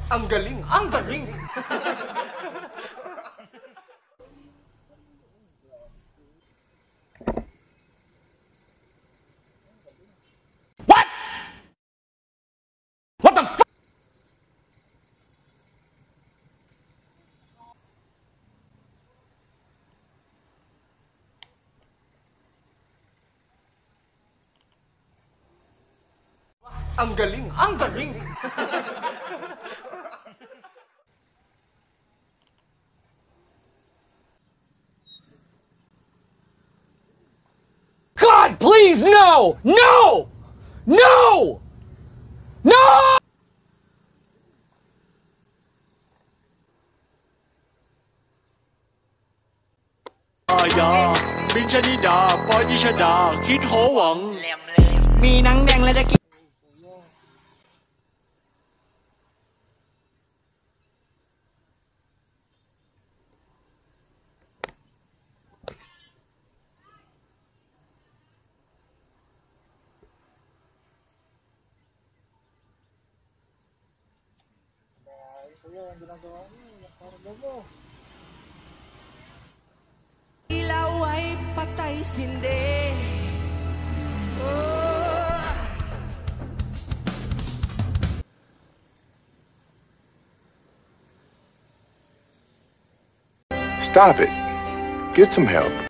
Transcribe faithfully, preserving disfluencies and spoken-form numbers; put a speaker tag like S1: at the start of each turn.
S1: Ang galing!
S2: Ang galing!
S3: What? What the f-
S1: Ang galing!
S2: Ang galing!
S3: God, please, no! No! No! No!
S4: อย่าบินชนิดาปอยติชดาคิดโหหวัง
S2: มีหนังแดงแล้วจะกิน
S5: Ilaw ay patay sindi. Oh.
S6: Stop it. Get some help.